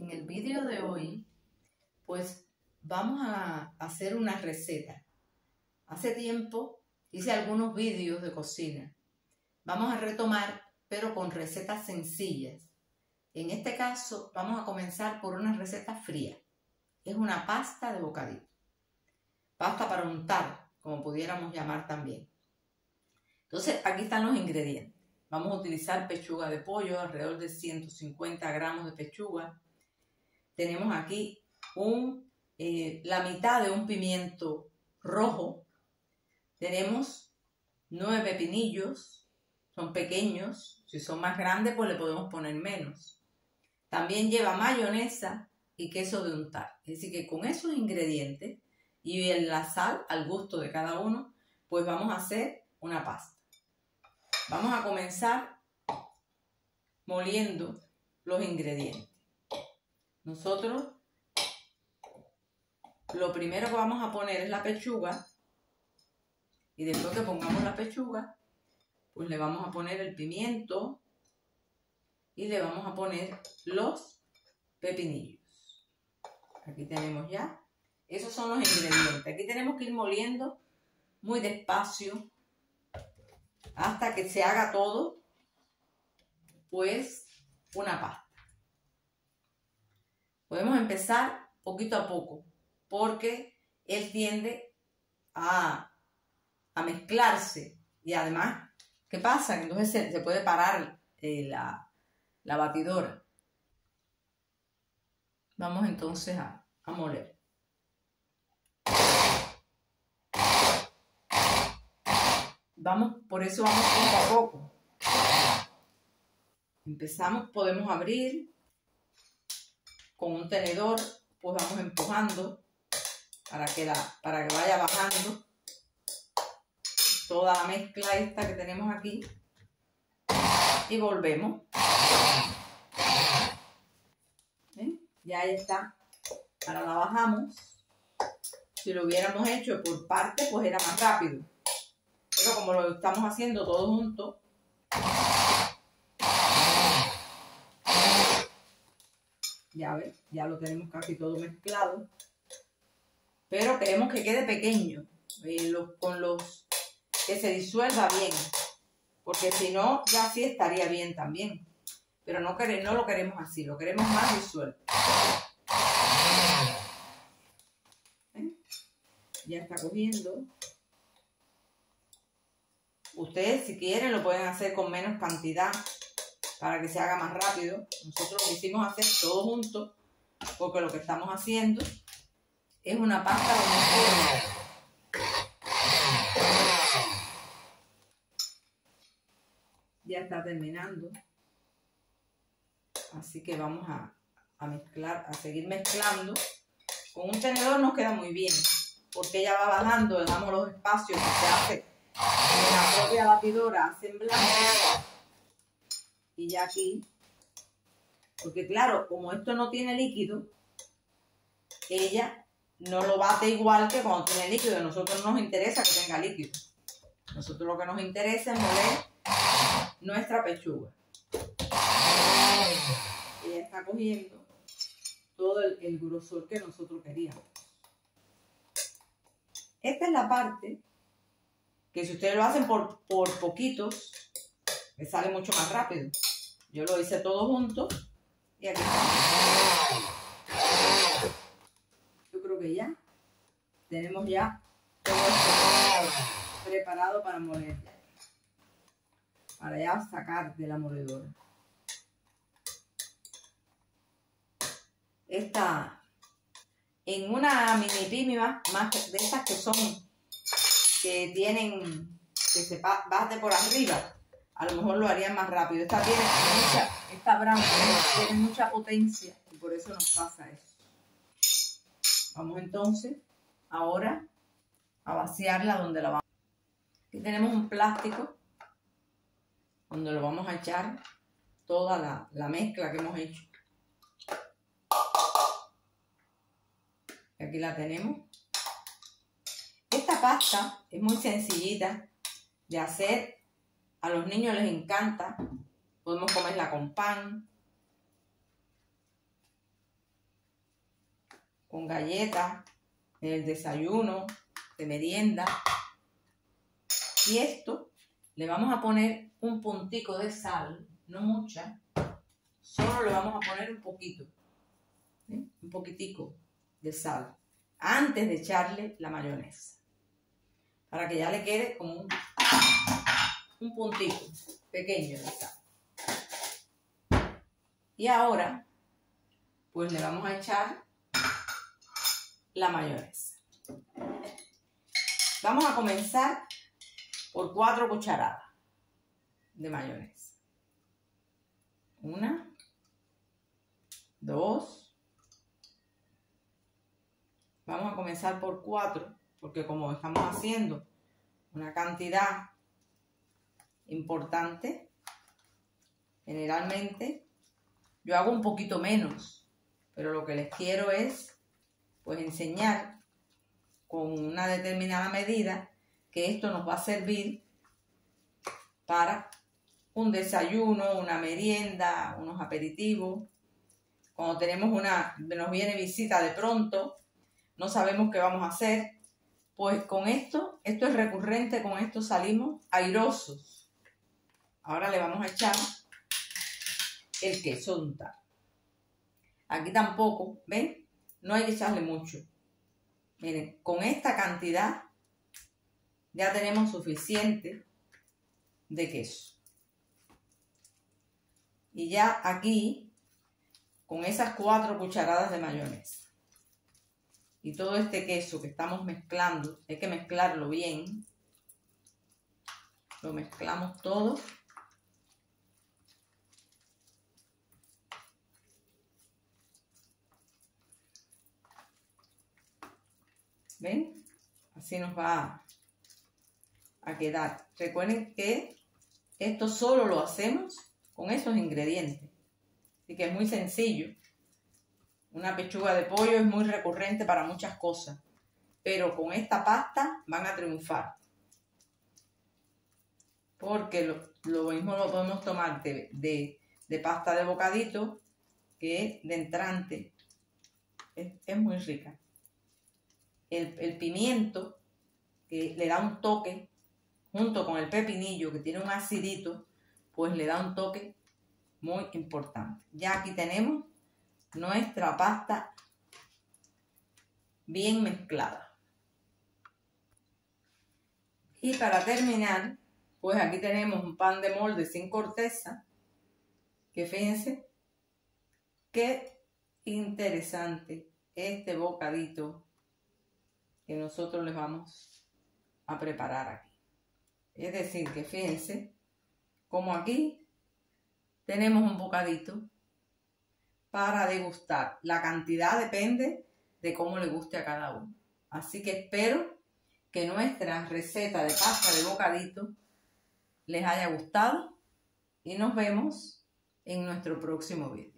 En el vídeo de hoy, pues vamos a hacer una receta. Hace tiempo hice algunos vídeos de cocina. Vamos a retomar, pero con recetas sencillas. En este caso, vamos a comenzar por una receta fría. Es una pasta de bocadillo. Pasta para untar, como pudiéramos llamar también. Entonces, aquí están los ingredientes. Vamos a utilizar pechuga de pollo, alrededor de 150 gramos de pechuga. Tenemos aquí la mitad de un pimiento rojo. Tenemos 9 pepinillos, son pequeños. Si son más grandes, pues le podemos poner menos. También lleva mayonesa y queso de untar. Es decir, que con esos ingredientes y la sal al gusto de cada uno, pues vamos a hacer una pasta. Vamos a comenzar moliendo los ingredientes. Nosotros lo primero que vamos a poner es la pechuga, y después que pongamos la pechuga, pues le vamos a poner el pimiento y le vamos a poner los pepinillos. Aquí tenemos ya, esos son los ingredientes. Aquí tenemos que ir moliendo muy despacio hasta que se haga todo, pues, una pasta. Podemos empezar poquito a poco, porque él tiende a mezclarse. Y además, ¿qué pasa? Que entonces se puede parar la batidora. Vamos entonces a moler. Por eso vamos poco a poco. Empezamos, podemos abrir con un tenedor, pues vamos empujando para que vaya bajando toda la mezcla esta que tenemos aquí, y volvemos. ¿Ven? Ya ahí está. Ahora la bajamos. Si lo hubiéramos hecho por partes, pues era más rápido. Pero como lo estamos haciendo todo junto, ya ves, ya lo tenemos casi todo mezclado. Pero queremos que quede pequeño, que se disuelva bien, porque si no, ya sí estaría bien también. Pero no lo queremos así, lo queremos más disuelto. ¿Ven? Ya está cogiendo. Ustedes, si quieren, lo pueden hacer con menos cantidad para que se haga más rápido. Nosotros lo quisimos hacer todo junto, porque lo que estamos haciendo es una pasta de forma. Ya está terminando. Así que vamos a mezclar, a seguir mezclando. Con un tenedor nos queda muy bien, porque ella va bajando, dejamos los espacios que se hace en la propia batidora, hacen blanco. Y ya aquí, porque claro, como esto no tiene líquido, ella no lo bate igual que cuando tiene líquido. A nosotros no nos interesa que tenga líquido. Nosotros lo que nos interesa es moler nuestra pechuga. Ella está cogiendo todo el grosor que nosotros queríamos. Esta es la parte que si ustedes lo hacen por poquitos, les sale mucho más rápido. Yo lo hice todo junto y aquí está. Yo creo que ya tenemos ya todo esto preparado para moler. Para ya sacar de la moledora. Esta, en una mini pyme más de estas que tienen, que se bate por arriba, a lo mejor lo harían más rápido. Esta branca tiene mucha potencia y por eso nos pasa eso. Vamos entonces ahora a vaciarla donde la vamos. Aquí tenemos un plástico donde lo vamos a echar toda la mezcla que hemos hecho. Aquí la tenemos. Esta pasta es muy sencillita de hacer. A los niños les encanta. Podemos comerla con pan. con galletas, en el desayuno, de merienda. Y esto le vamos a poner un puntico de sal, no mucha, solo le vamos a poner un poquito, un poquitico de sal, antes de echarle la mayonesa, para que ya le quede como un puntito pequeño de sal. Y ahora, pues le vamos a echar la mayonesa. Vamos a comenzar por 4 cucharadas de mayonesa. 1, 2. Vamos a comenzar por 4, porque como estamos haciendo una cantidad importante, generalmente yo hago un poquito menos, pero lo que les quiero es pues enseñar con una determinada medida que esto nos va a servir para un desayuno, una merienda, unos aperitivos. Cuando nos viene visita de pronto, no sabemos qué vamos a hacer, pues con esto es recurrente, con esto salimos airosos. Ahora le vamos a echar el queso untado. Aquí tampoco, ¿ven? No hay que echarle mucho. Miren, con esta cantidad ya tenemos suficiente de queso. Y ya aquí, con esas 4 cucharadas de mayonesa y todo este queso que estamos mezclando, hay que mezclarlo bien. Lo mezclamos todo. ¿Ven? Así nos va a quedar. Recuerden que esto solo lo hacemos con esos ingredientes. Así que es muy sencillo. Una pechuga de pollo es muy recurrente para muchas cosas, pero con esta pasta van a triunfar. Porque lo mismo lo podemos tomar de pasta de bocadito, que de entrante. Es muy rica. El pimiento, que le da un toque, junto con el pepinillo, que tiene un acidito, pues le da un toque muy importante. Ya aquí tenemos nuestra pasta bien mezclada. Y para terminar, pues aquí tenemos un pan de molde sin corteza, que fíjense qué interesante este bocadito que nosotros les vamos a preparar aquí. Es decir, que fíjense como aquí tenemos un bocadito para degustar. La cantidad depende de cómo le guste a cada uno. Así que espero que nuestra receta de pasta de bocadito les haya gustado y nos vemos en nuestro próximo video.